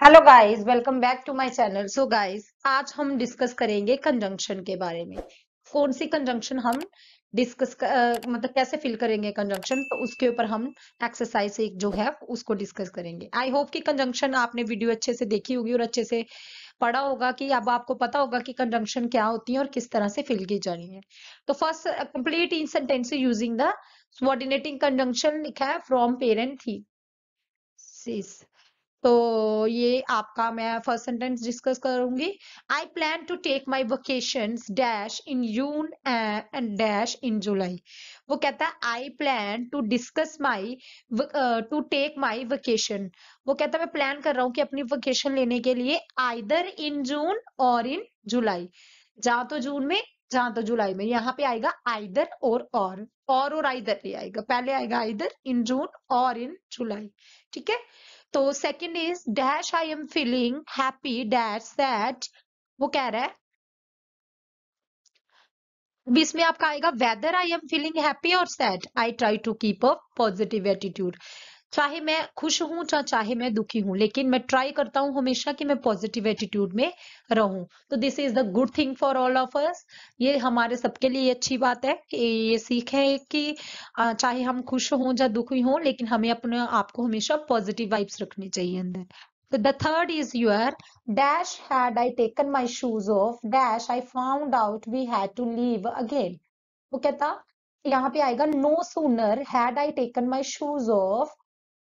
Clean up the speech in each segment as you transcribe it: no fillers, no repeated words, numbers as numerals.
Hello guys, welcome back to my channel. So guys, आज हम discuss करेंगे conjunction के बारे में। कौन सी कंजंक्शन हम मतलब कैसे फिल करेंगे कंजंक्शन, तो उसके ऊपर हम एक्सरसाइज एक जो है उसको डिस्कस करेंगे। आई होप कि कंजंक्शन आपने वीडियो अच्छे से देखी होगी और अच्छे से पढ़ा होगा, कि अब आपको पता होगा कि कंजंक्शन क्या होती है और किस तरह से फिल की जानी है। तो first, complete in sentence using the subordinating conjunction लिखा है फ्रॉम पेरेंट थी। तो ये आपका मैं फर्स्ट सेंटेंस डिस्कस करूंगी। I plan to take my vacation dash in June and dash in July. वो कहता है I plan to discuss my to take my vacation. वो कहता है मैं प्लान कर रहा हूँ कि अपनी वेकेशन लेने के लिए आइदर इन जून और इन जुलाई। जहां तो जून में, जहां तो जुलाई में। यहाँ पे आएगा आइदर और आइदर नहीं आएगा, पहले आएगा आइदर इन जून और इन जुलाई। ठीक है। तो second is dash I am feeling happy dash sad. वो कह रहा है, बीच में आपका आएगा whether I am feeling happy और sad I try to keep a positive attitude. चाहे मैं खुश हूं चाहे मैं दुखी हूं, लेकिन मैं ट्राई करता हूं हमेशा कि मैं पॉजिटिव एटीट्यूड में रहूं। तो this is the good thing for all of us. ये हमारे सबके लिए अच्छी बात है कि ये सीख है कि चाहे हम खुश हों या दुखी हों, लेकिन हमें अपने आप को हमेशा पॉजिटिव वाइब्स रखनी चाहिए अंदर। So the third is your dash had I taken my shoes off dash I found out we had to leave again। वो कहता, यहाँ पे आएगा no sooner had I taken my shoes off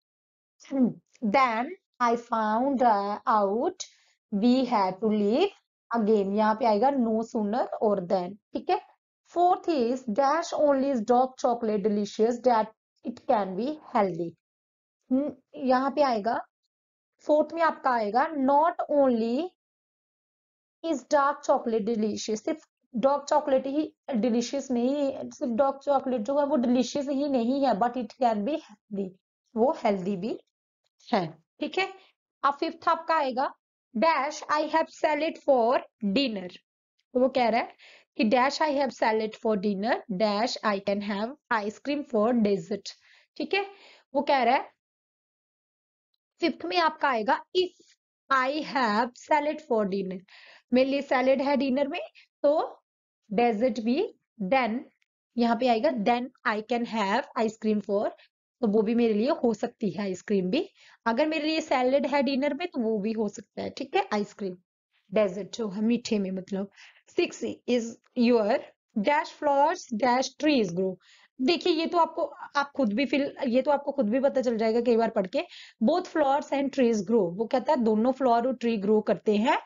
then I found out we had to leave again। यहाँ पे आएगा no sooner और then। ठीक है। Fourth is dash only is dark chocolate delicious that it can be healthy। यहाँ पे आएगा, fourth में आपका आएगा not only is dark chocolate delicious. सिर्फ डार्क चॉकलेट ही डिलीशियस नहीं, सिर्फ डार्क चॉकलेट जो है वो डिलीशियस ही नहीं है, but it can be healthy, वो हेल्दी भी है। ठीक है। अब फिफ्थ आपका आएगा dash I have salad for dinner. तो वो कह रहा है कि dash I have salad for dinner dash I can have ice cream for dessert. ठीक है। वो कह रहा है, फिफ्थ में आपका आएगा if I have salad for dinner. मेरे लिए सैलेड है डिनर में, तो डेजर्ट भी। देन यहाँ पे आएगा then I can have ice cream for, तो वो भी मेरे लिए हो सकती है आइसक्रीम भी। अगर मेरे लिए सैलेड है डिनर में तो वो भी हो सकता है। ठीक है। आइसक्रीम डेजर्ट जो है मीठे में मतलब। Six is your dash flowers dash trees grow. देखिए ये तो आपको, आप खुद भी फिल, ये तो आपको खुद भी पता चल जाएगा कई बार पढ़ के। Both flowers and trees grow, वो कहता है दोनों फ्लावर और ट्री ग्रो करते हैं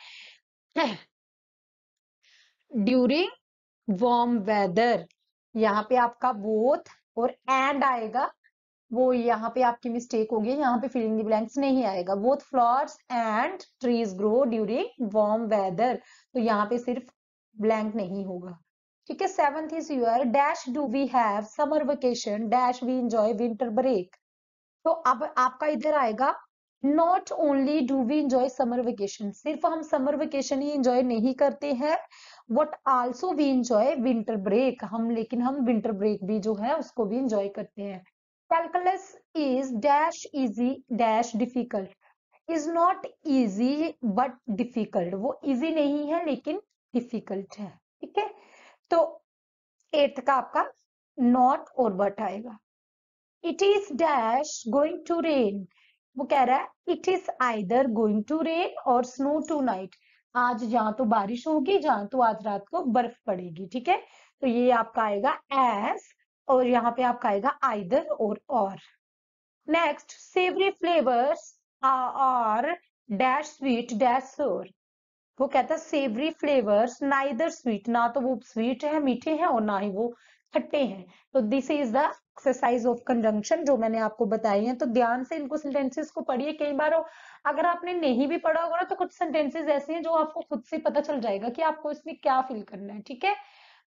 ड्यूरिंग वार्म वेदर। यहाँ पे आपका बोथ और एंड आएगा, वो यहाँ पे आपकी मिस्टेक होगी, यहाँ पे फिलिंग द ब्लैंक्स नहीं आएगा। Both flowers and trees grow during warm weather, तो यहाँ पे सिर्फ ब्लैंक नहीं होगा। ठीक है। Seventh is your dash do we have summer vacation dash we enjoy winter break. तो अब आपका इधर आएगा not only do we enjoy summer vacation, सिर्फ हम समर वेकेशन ही इंजॉय नहीं करते हैं, but also we enjoy winter break, हम लेकिन हम विंटर ब्रेक भी जो है उसको भी इंजॉय करते हैं। Calculus is dash easy dash difficult. Is not easy but difficult, वो इजी नहीं है लेकिन डिफिकल्ट है। ठीक है। तो एट्थ का आपका नॉट और बट आएगा। It is dash going to rain. वो कह रहा है it is either going to rain or snow tonight. आज जहां तो बारिश होगी, जहां तो आज रात को बर्फ पड़ेगी। ठीक है। तो ये आपका आएगा एस, और यहाँ पे आपका आएगा either or. Next, savoury flavours are dash sweet dash sour. वो कहता है सेवरी फ्लेवर्स नाइदर स्वीट, ना तो वो स्वीट है मीठे हैं और ना ही वो खट्टे हैं। तो this is the exercise of conjunction जो मैंने आपको बताई है। तो ध्यान से इनको सेंटेंसेस को पढ़िए। कई बार अगर आपने नहीं भी पढ़ा होगा ना, तो कुछ सेंटेंसेस ऐसे हैं जो आपको खुद से पता चल जाएगा कि आपको इसमें क्या फिल करना है। ठीक है।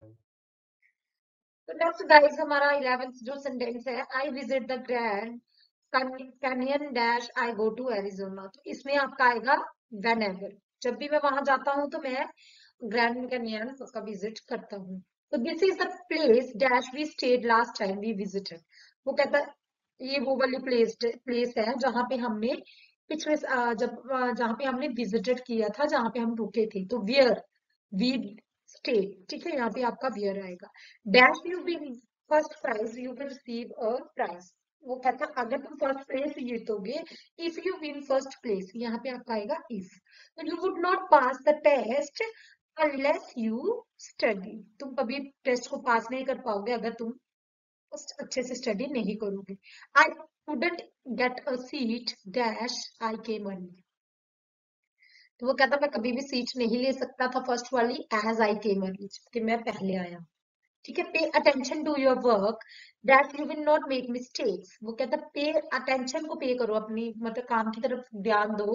तो नेक्स्ट गाइस, हमारा 11th जो सेंटेंस है, I visit the Grand Canyon dash I go to Arizona. तो इसमें आपका आएगा वेन एवर, जब भी मैं वहां जाता हूँ तो मैं ग्रैंड कैनियन का विजिट करता हूँ। तो this is the place dash we stayed last time we visited. वो कहता है ये वो वाली प्लेस प्लेस है जहां पे हमने पिछले जब जहाँ पे हमने विजिटेड किया था, जहाँ पे हम रुके थे, तो वियर वी स्टे, ठीक है, यहाँ पे आपका वियर आएगा। Dash you win first prize you will receive a prize. वो कहता है अगर तुम फर्स्ट प्लेस जीतोगे, if you win first place, यहाँ पे आपका आएगा इफ। तो you would not pass the test unless you study. तुम कभी टेस्ट को पास नहीं कर पाओगे अगर तुम अच्छे से स्टडी नहीं करोगे। आई couldn't get a seat dash I came early। तो वो कहता मैं कभी भी सीट नहीं ले सकता था फर्स्ट वाली, एज आई केम अर्ली, कि मैं पहले आया। ठीक है, pay attention to your work that you will not make mistakes. वो कहता पे अटेंशन को पे करो, अपनी मतलब काम की तरफ ध्यान दो,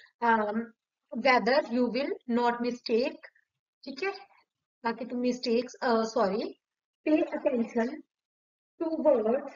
whether you will not mistake, ठीक है, ताकि तुम mistakes sorry pay attention to work,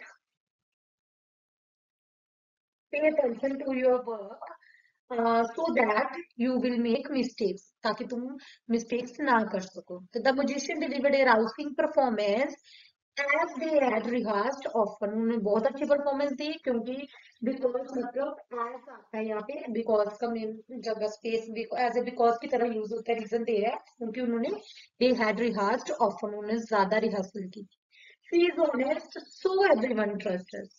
pay attention to your work so that you will make mistakes, ताकि तुम mistakes ना कर सको। तो the magician delivered a rousing performance as they had rehearsed often। उन्होंने बहुत अच्छी परफॉर्मेंस दी, क्योंकि because मतलब as आता है यहाँ पे, because का मेन जगह स्पेस एज ए बिकॉज की तरह यूज होता है, रीजन दे रहा है क्योंकि उन्होंने they had rehearsed often, उन्होंने ज्यादा रिहर्सल की। she is honest so everyone trusts।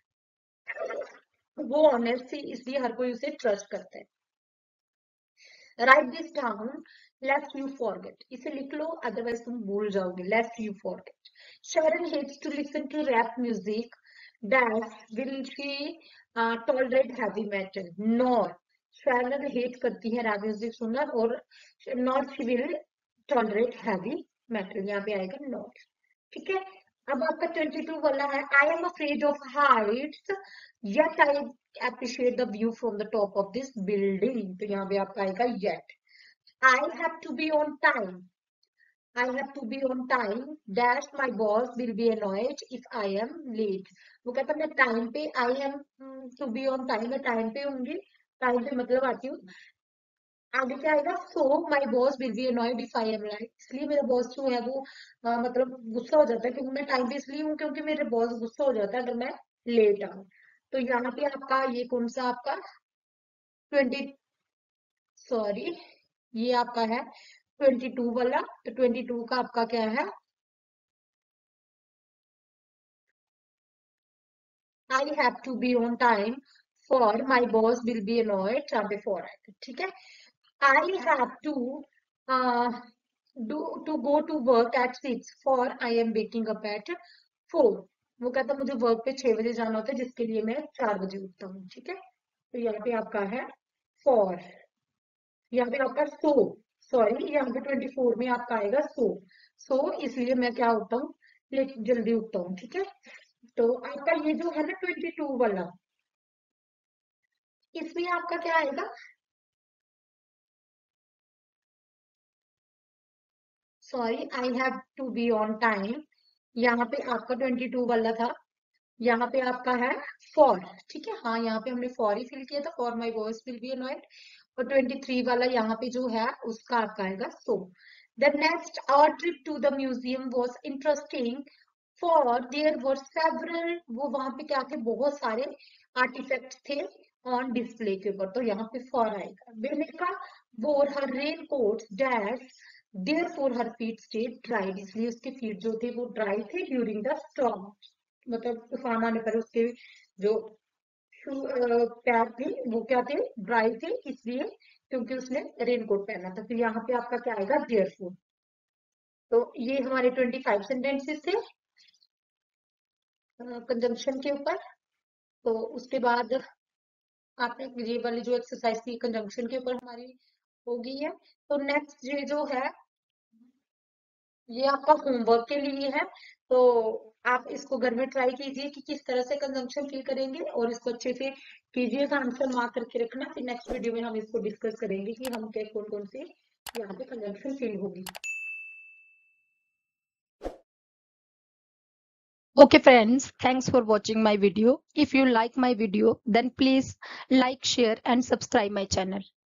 वो ऑनेस्ट थी इसलिए हर कोई उसे ट्रस्ट करता है। Write this down lest you forget, इसे लिख लो अदरवाइज तुम भूल जाओगे। Lest you forget, Sharon hates to listen to rap music dash will she tolerate heavy metal. Nor, Sharon hate करती है रैप म्यूजिक सुनना, और not she will tolerate heavy metal, यहाँ पे आएगा नॉट। ठीक है, अब आपका 22 वाला है, I am afraid of heights yet I appreciate the view from the top of this building। तो यहाँ पे आपका आएगा yet। I have to be on time, I have to be on time dash my boss will be annoyed if I am late। वो कहता है मैं time पे, I am to be on time, मैं टाइम पे होंगी, time पे मतलब आती हूँ। आगे क्या आएगा, so my boss will be annoyed if I am late। इसलिए मेरा बॉस जो है वो मतलब गुस्सा हो जाता है, क्योंकि मैं टाइम पे इसलिए हूँ क्योंकि मेरे बॉस गुस्सा हो जाता है अगर मैं लेट आऊँ। तो यहाँ पे आपका ये कौन सा आपका 20 सॉरी ये आपका है 22 वाला। तो 22 का आपका क्या है, I have to be on time for my boss will be annoyed, जहाँ पे फॉर आएगा। ठीक है, I have to to go to work at 6 for I am waking up at 4। वो कहता मुझे वर्क पे 6 बजे जाना होता है, जिसके लिए मैं 4 बजे उठता हूँ। ठीक है, तो यहाँ पे आपका है फॉर, यहाँ पे आपका सो, सॉरी यहाँ पे 24 में आपका आएगा सो इसलिए मैं क्या उठता हूँ, जल्दी उठता हूँ। ठीक है, तो आपका ये जो है ना 22 वाला, इसमें आपका क्या आएगा, sorry I have to be on time, यहाँ पे आपका 22 वाला था, यहाँ पे आपका है फॉर। ठीक है, हाँ यहाँ पे हमने फॉर ही फिल किया था, for my voice will be annoyed. और 23 वाला यहाँ पे जो है उसका आपका आएगा so. The next our trip to the museum was interesting for there were several, वो वहां पे क्या थे, बहुत सारे आर्टिफैक्ट थे ऑन डिस्प्ले के ऊपर, तो यहाँ पे फॉर आएगा। Benika wore her raincoat dash therefore her feet stayed dried, इसलिए उसके फीट जो थे वो ड्राई थे ड्यूरिंग द स्टॉर्म, मतलब तूफान आने पर उसके जो पैर थे वो क्या थे, ड्राई थे, इसलिए क्योंकि उसने रेनकोट पहना था। फिर यहाँ पे आपका क्या आएगा, देयरफॉर। तो ये हमारे 25 सेंटेंसेस थे कंजंक्शन के ऊपर। तो उसके बाद आपने ये वाली जो एक्सरसाइज थी कंजंक्शन के ऊपर हमारी हो गई है। तो नेक्स्ट ये जो है ये आपका होमवर्क के लिए है, तो आप इसको घर में ट्राई कीजिए कि किस तरह से कंजंक्शन फिल करेंगे, और इसको अच्छे से कीजिएगा, आंसर मार्क करके रखना। फिर नेक्स्ट वीडियो में हम इसको डिस्कस करेंगे कि हम क्या कौन कौन सी यहाँ पे कंजंक्शन फिल होगी। Okay friends, thanks for watching my video. If you like my video, then please like, share and subscribe my channel.